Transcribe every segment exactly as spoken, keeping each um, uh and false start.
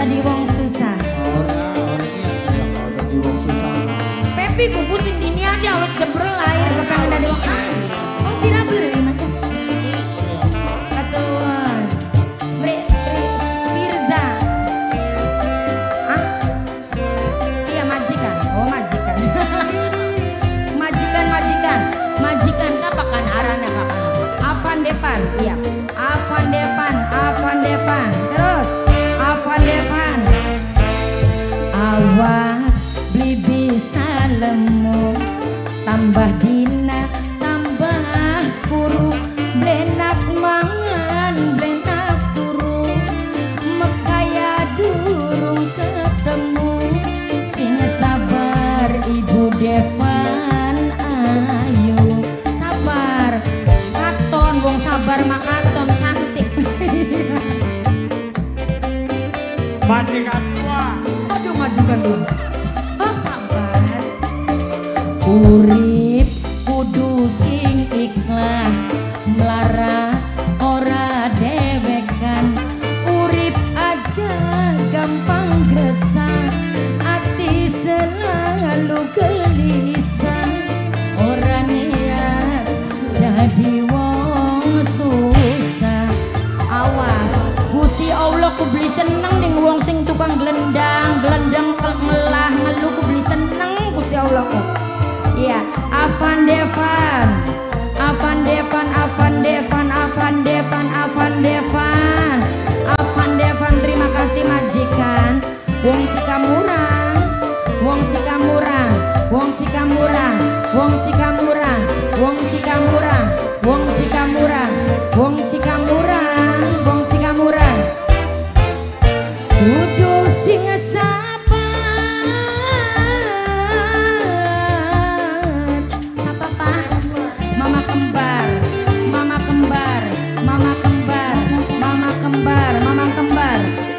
dadi wong susah. Ora, ora iki dadi wong susah. Pepi ku pusing dini aja awet jebrol lahir kepengen dadi wong ah. Oh sira beli macam. Kasuan. Bre Bre Firza. Ah. Iya majikan. Oh majikan. majikan majikan. Majikan kapakan arana kapan? Avan Devan. Iya. Avan Devan, Avan Devan. Terus Avan Devan. Awak beli bisa lemu, tambah dina tambah puru, blenak mangan blenak turu, mekaya durung ketemu, sing sabar Ibu Devan ayu sabar, katon wong sabar makaton cantik. Majikan tua. Aduh majikan dulu. Oh sabar. Urip kudu sing ikhlas, melara ora dewekan. Urip aja gampang gresah, ati selalu gelisah. Ora niat dadi wong susah. Awas, Gusti Allah ku beli seneng ning wong sing tukang glendang, glendang melah ngeluh ku beli seneng Gusti Allah ku. Iya, Avan Devan. Avan Devan, Avan Devan, Avan Devan, Avan Devan. Avan Devan, terima kasih majikan. Wong Cikamurang, Wong Cikamurang, Wong Cikamurang, Wong Cikamurang, Wong Cikamurang, Wong Cikamurang, Wong Cikamurang, Wong Cikamurang. Kudu sing sabar. Sapa Pak? Mama kembar, mama kembar, mama kembar, mama kembar, mama kembar.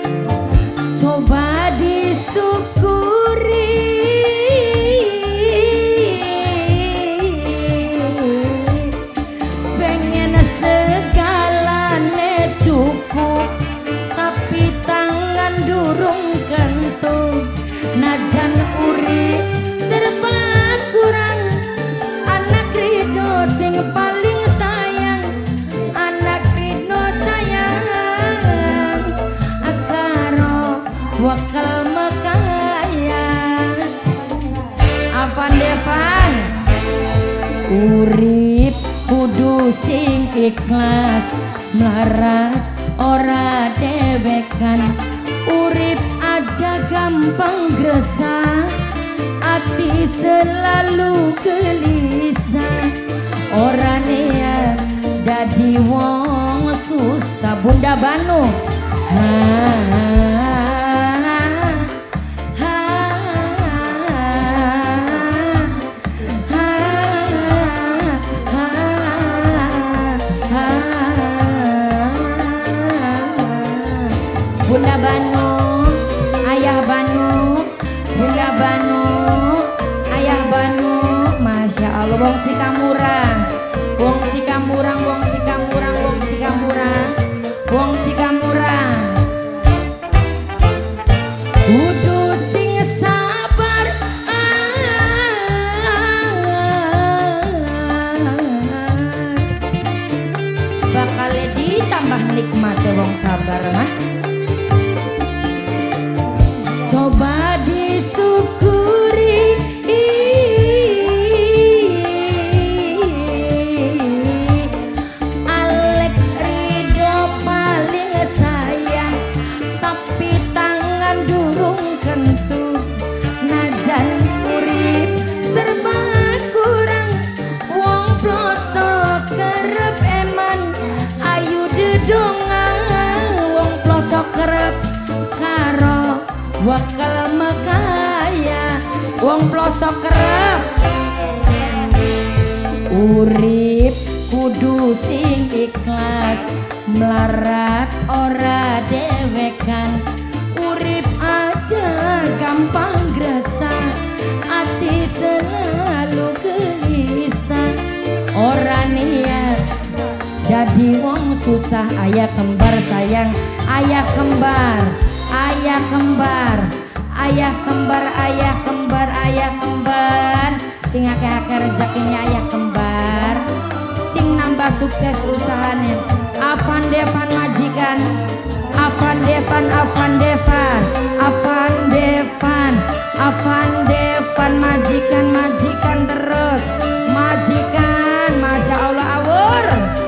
Coba disyukuri. Pengen segalane cukup, tapi tangan durung kentung. Najan urip serba kurang, anak Ridho sing paling sayang, anak Ridho sayang akaro wakal makaya. Avan Devan. Urip kudu sing ikhlas, melarat ora dewekan. Urip aja gampang gresah, ati selalu gelisah. Ora niat dadi wong susah. Bunda Banu. Ha, ha, ha, ha, ha. Bunda Banu, Ayah Banu, Bunda Banu, Ayah Banu. Masya Allah, wong Cikamurang, wong Cikamurang, wong Cikamurang, wong Cikamurang, wong Cikamurang. Kudu sing sabar. Bakal ditambah nikmat wong sabar mah. Coba disyukuri. Alex Ridho paling sayang, tapi tangan durung kentu. Najan urip serba kurang, wong plosok kerep eman. Ayu dedonga wong plosok kerep karo wakal makaya. Wong plosok kerep. Urip kudu sing ikhlas, melarat ora dewekan. Urip aja gampang gresah, ati selalu gelisah. Ora niat dadi wong susah. Ayah kembar sayang, ayah kembar, ayah kembar, ayah kembar, ayah kembar, ayah kembar, sing akeh-akeh rezekinya ayah kembar, sing nambah sukses usahanya. Avan Devan majikan, Avan Devan, Avan Devan, Avan Devan, Avan Devan majikan, majikan terus, majikan, masya Allah awur.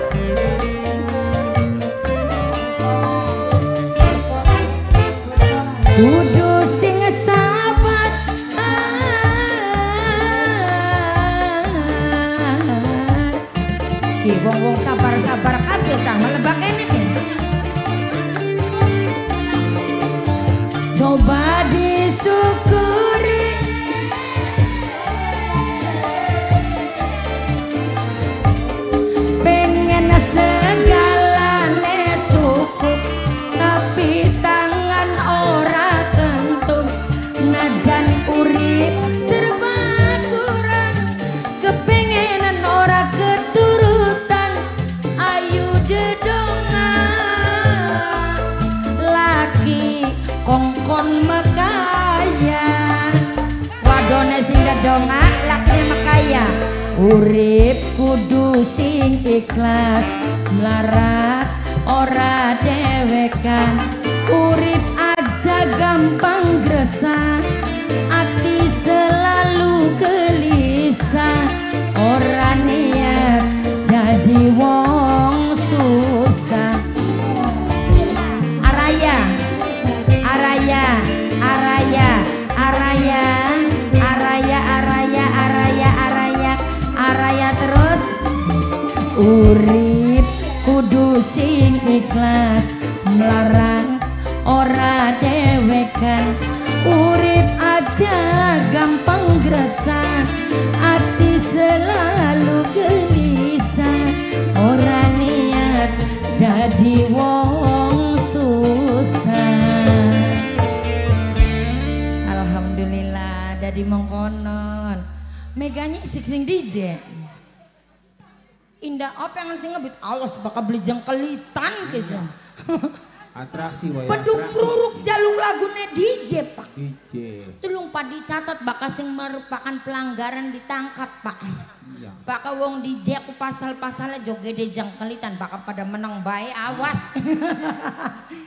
Kudu sing sabar, ki wong-wong sabar-sabar kabeh sang melebak kene ki. Coba disyukuri pengen segalane cukup tapi tangan ora tentu najan urip serba kurang kepengenan ora keturutan ayu dedongan laki kongkon mekaya wadone sing dedongan laki mekaya urip kudu sing ikhlas melarat ora dewekan urip aja gampang gresah ati selalu gelisah ora niat jadi wong susah. Araya Araya Araya Araya Araya Araya Araya Araya Araya terus urip kudu sing ikhlas melarang ora dewekan urip aja gampang gresah ati selalu gelisah ora niat dadi wong susah. Alhamdulillah dadi mengkonon meganya sing D J indah apa yang sing ngebut awas bakal beli jengkelitan kisah. Atraksi wae. Pedung ruruk jalung lagune D J Pak. D J. Tulung Pak dicatat bakal sing merupakan pelanggaran ditangkap Pak. Iya. Bakal wong D J aku pasal-pasalnya jogede jengkelitan bakal pada menang bae awas.